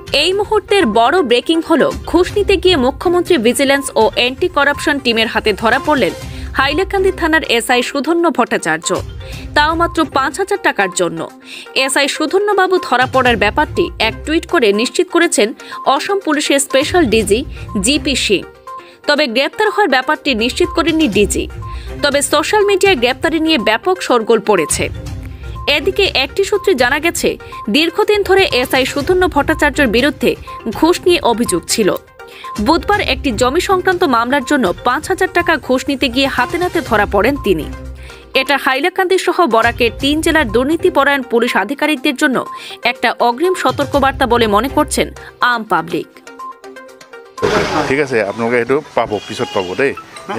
এই মুহূর্তের বড় ব্রেকিং হল ঘুষ নিতে গিয়ে মুখ্যমন্ত্রী ভিজিল্যান্স ও অ্যান্টি করাপশন টিমের হাতে ধরা পড়লেন হাইলাকান্দি থানার এসআই সুধন্য ভট্টাচার্য, তাও মাত্র ৫,০০০ টাকার জন্য। এসআই সুধন্যবাবু ধরা পড়ার ব্যাপারটি এক টুইট করে নিশ্চিত করেছেন অসম পুলিশের স্পেশাল ডিজি জিপি সিং। তবে গ্রেপ্তার হওয়ার ব্যাপারটি নিশ্চিত করেননি ডিজি। তবে সোশ্যাল মিডিয়ায় গ্রেপ্তারি নিয়ে ব্যাপক শোরগোল পড়েছে। এদিকে একটি সূত্রে জানা গেছে, দীর্ঘদিন ধরে এসআই সুধন্য ভট্টাচার্যের বিরুদ্ধে ঘুষ নিয়ে অভিযোগ ছিল। বুধবার একটি জমি সংক্রান্ত মামলার জন্য ৫,০০০ টাকা ঘুষ নিতে গিয়ে হাতে নাতে ধরা পড়েন তিনি। এটা হাইলাকান্দি সহ বরাকের ৩ জেলার দুর্নীতিপরায়ণ পুলিশ আধিকারিকদের জন্য একটা অগ্রিম সতর্কবার্তা বলে মনে করছেন আম পাবলিক। ঠিক আছে, আপোনালোকে এইটো পাব, পিছত পাব দেই।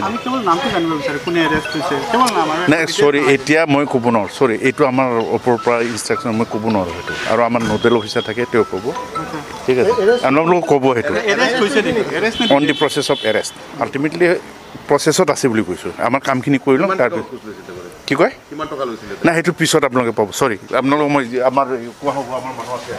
সৰি এতিয়া মই ক'ব নোৱাৰোঁ, সৰি এইটো আমাৰ ওপৰৰ পৰা ইনষ্ট্ৰাকশ্যন মই ক'ব নোৱাৰোঁ সেইটো, আৰু আমাৰ নোডেল অফিচাৰ থাকে তেওঁ ক'ব। ঠিক আছে, আপোনালোকে ক'ব সেইটো on the process of arrest. Ultimately প্ৰচেছত আছে বুলি কৈছোঁ, আমাৰ কামখিনি কৰি লওঁ। তাৰপিছত কি কয় নাই সেইটো পিছত আপোনালোকে পাব। সৰি আপোনালোকক মই আমাৰ কোৱা হ'ব, আমাৰ মানুহ আছে।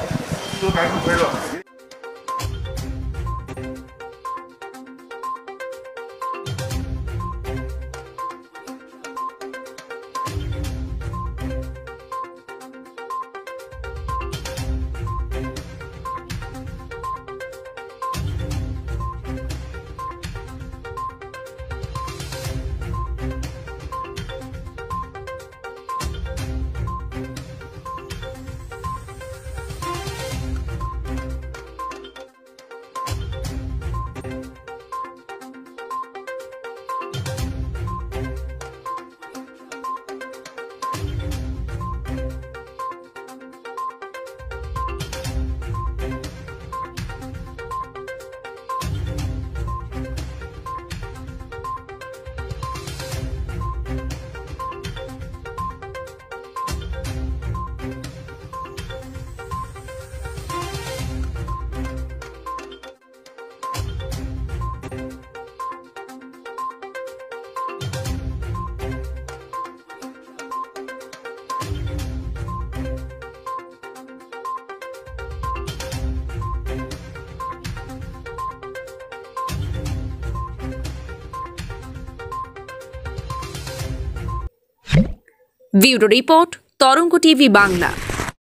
Bureau report, Tarang TV Bangla.